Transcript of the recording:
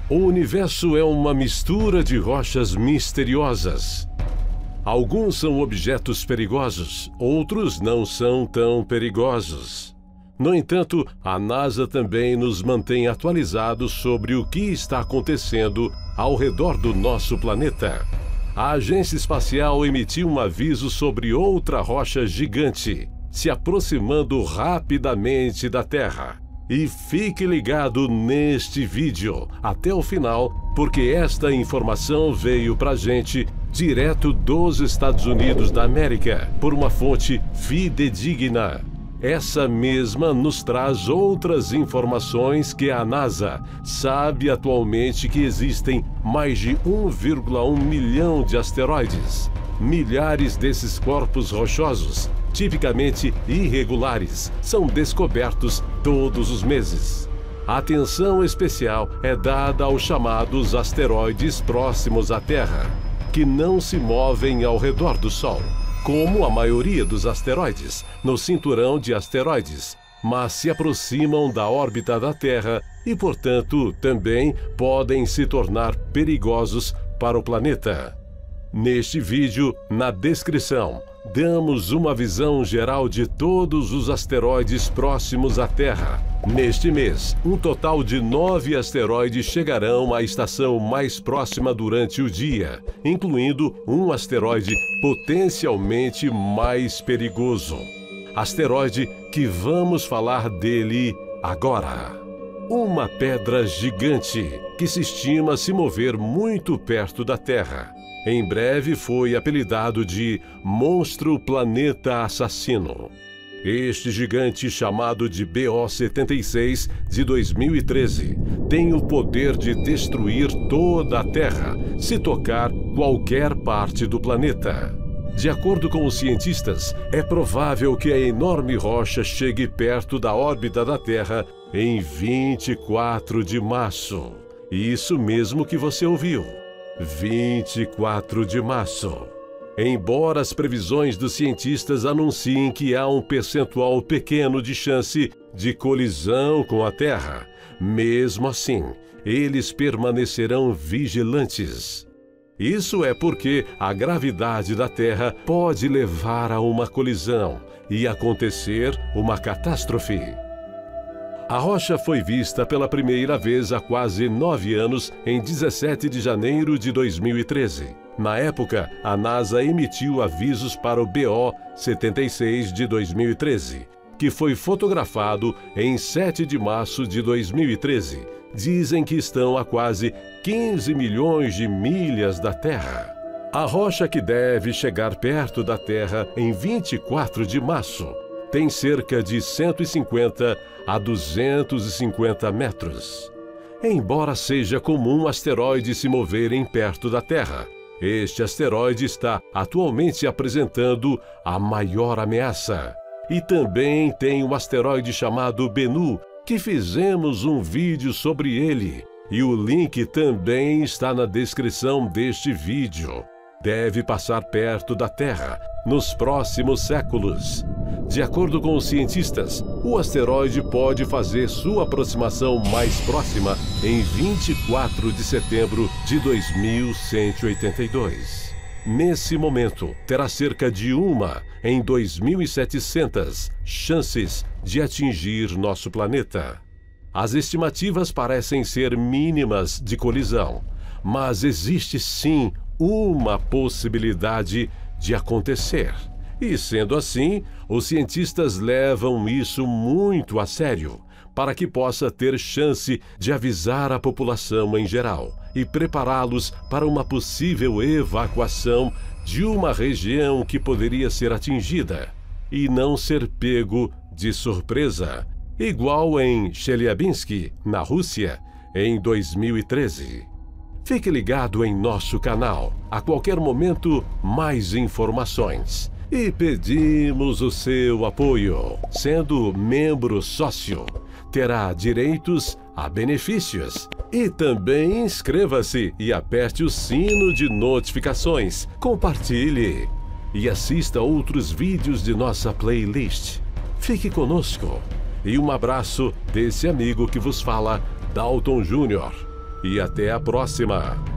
O universo é uma mistura de rochas misteriosas. Alguns são objetos perigosos, outros não são tão perigosos. No entanto, a NASA também nos mantém atualizados sobre o que está acontecendo ao redor do nosso planeta. A agência espacial emitiu um aviso sobre outra rocha gigante se aproximando rapidamente da Terra. E fique ligado neste vídeo até o final, porque esta informação veio pra gente direto dos Estados Unidos da América, por uma fonte fidedigna. Essa mesma nos traz outras informações que a NASA sabe atualmente que existem mais de 1,1 milhão de asteroides. Milhares desses corpos rochosos, tipicamente irregulares, são descobertos todos os meses. Atenção especial é dada aos chamados asteroides próximos à Terra, que não se movem ao redor do Sol, como a maioria dos asteroides no cinturão de asteroides, mas se aproximam da órbita da Terra e, portanto, também podem se tornar perigosos para o planeta. Neste vídeo, na descrição, damos uma visão geral de todos os asteroides próximos à Terra. Neste mês, um total de 9 asteroides chegarão à estação mais próxima durante o dia, incluindo um asteroide potencialmente mais perigoso. Asteroide que vamos falar dele agora. Uma pedra gigante que se estima se mover muito perto da Terra. Em breve foi apelidado de Monstro Planeta Assassino. Este gigante, chamado de BO-76 de 2013, tem o poder de destruir toda a Terra, se tocar qualquer parte do planeta. De acordo com os cientistas, é provável que a enorme rocha chegue perto da órbita da Terra em 24 de março. Isso mesmo que você ouviu. 24 de março. Embora as previsões dos cientistas anunciem que há um percentual pequeno de chance de colisão com a Terra, mesmo assim, eles permanecerão vigilantes. Isso é porque a gravidade da Terra pode levar a uma colisão e acontecer uma catástrofe. A rocha foi vista pela primeira vez há quase 9 anos, em 17 de janeiro de 2013. Na época, a NASA emitiu avisos para o BO-76 de 2013, que foi fotografado em 7 de março de 2013. Dizem que estão a quase 15 milhões de milhas da Terra. A rocha que deve chegar perto da Terra em 24 de março tem cerca de 150 a 250 metros. Embora seja comum asteroides se moverem perto da Terra, este asteroide está atualmente apresentando a maior ameaça. E também tem um asteroide chamado Bennu, que fizemos um vídeo sobre ele, e o link também está na descrição deste vídeo. Deve passar perto da Terra nos próximos séculos. De acordo com os cientistas, o asteroide pode fazer sua aproximação mais próxima em 24 de setembro de 2182. Nesse momento, terá cerca de 1 em 2.700 chances de atingir nosso planeta. As estimativas parecem ser mínimas de colisão, mas existe sim uma possibilidade de acontecer. E sendo assim, os cientistas levam isso muito a sério, para que possa ter chance de avisar a população em geral e prepará-los para uma possível evacuação de uma região que poderia ser atingida e não ser pego de surpresa, igual em Chelyabinsk, na Rússia, em 2013. Fique ligado em nosso canal. A qualquer momento, mais informações. E pedimos o seu apoio. Sendo membro sócio, terá direitos a benefícios. E também inscreva-se e aperte o sino de notificações. Compartilhe e assista outros vídeos de nossa playlist. Fique conosco. E um abraço desse amigo que vos fala, Dalton Júnior. e até a próxima!